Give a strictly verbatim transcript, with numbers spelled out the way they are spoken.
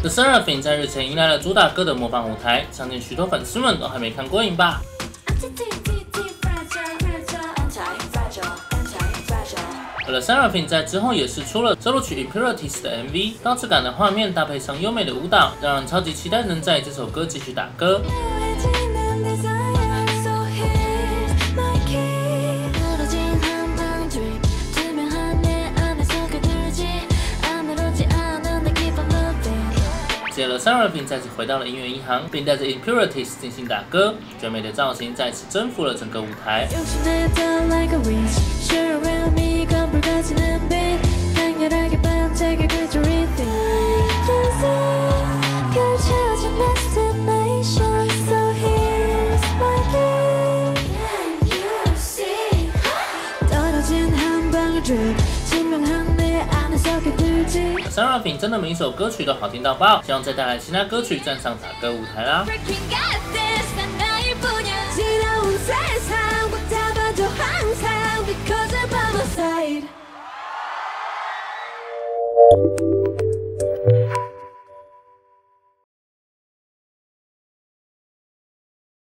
The Seraphim 在日前迎来了主打歌的模仿舞台，相信许多粉丝们都还没看过瘾吧。而 The Seraphim 在之后也是出了收录曲 Impurities 的 M V， 高质感的画面搭配上优美的舞蹈，让人超级期待能在这首歌继续打歌。接了 Seraphim 再次回到了音乐银行，并带着 Impurities 进行打歌，绝美的造型再次征服了整个舞台。Seraphim 真的每一首歌曲都好听到爆，希望再带来其他歌曲站上打歌舞台啦。 Because I'm by my side.